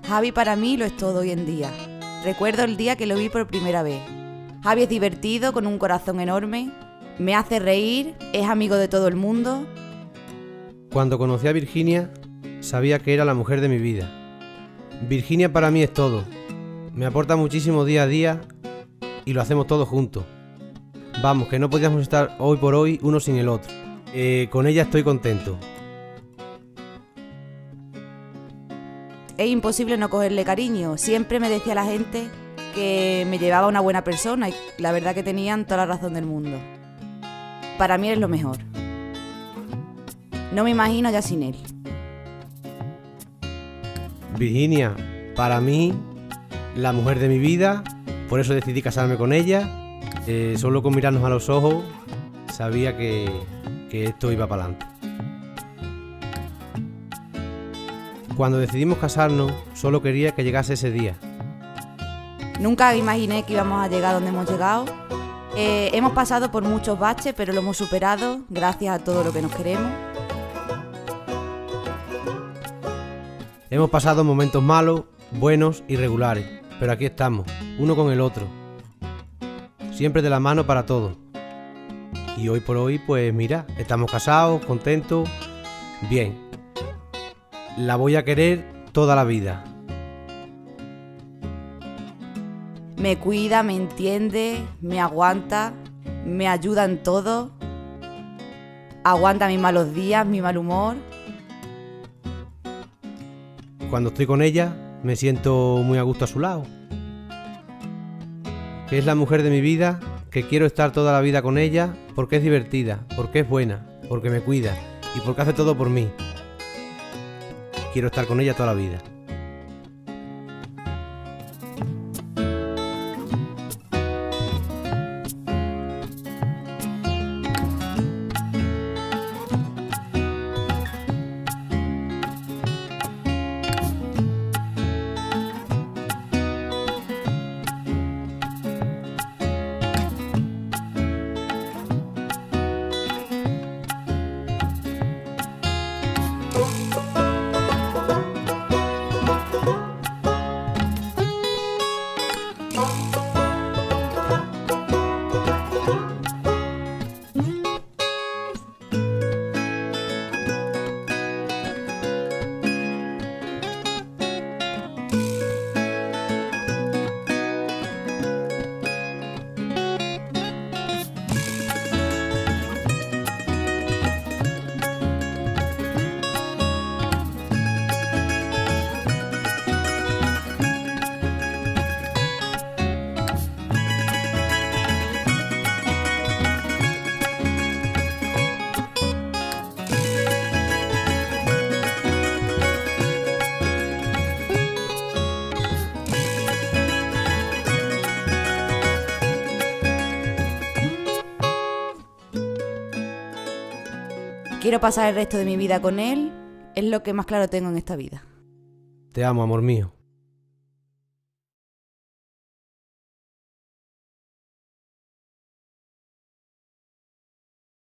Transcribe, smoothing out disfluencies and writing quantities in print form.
Javi para mí lo es todo hoy en día. Recuerdo el día que lo vi por primera vez. Javi es divertido, con un corazón enorme, me hace reír, es amigo de todo el mundo. Cuando conocí a Virginia, sabía que era la mujer de mi vida. Virginia para mí es todo. Me aporta muchísimo día a día y lo hacemos todos juntos. Vamos, que no podíamos estar hoy por hoy uno sin el otro. Con ella estoy contento. Es imposible no cogerle cariño. Siempre me decía la gente que me llevaba una buena persona y la verdad que tenían toda la razón del mundo. Para mí es lo mejor. No me imagino ya sin él. Virginia, para mí, la mujer de mi vida, por eso decidí casarme con ella. Solo con mirarnos a los ojos sabía que esto iba para adelante. Cuando decidimos casarnos, solo quería que llegase ese día. Nunca imaginé que íbamos a llegar donde hemos llegado. Hemos pasado por muchos baches, pero lo hemos superado gracias a todo lo que nos queremos. Hemos pasado momentos malos, buenos y regulares, pero aquí estamos, uno con el otro. Siempre de la mano para todo. Y hoy por hoy, pues mira, estamos casados, contentos, bien. La voy a querer toda la vida. Me cuida, me entiende, me aguanta, me ayuda en todo. Aguanta mis malos días, mi mal humor. Cuando estoy con ella, me siento muy a gusto a su lado. Que es la mujer de mi vida, que quiero estar toda la vida con ella porque es divertida, porque es buena, porque me cuida y porque hace todo por mí. Quiero estar con ella toda la vida. Quiero pasar el resto de mi vida con él, es lo que más claro tengo en esta vida. Te amo, amor mío.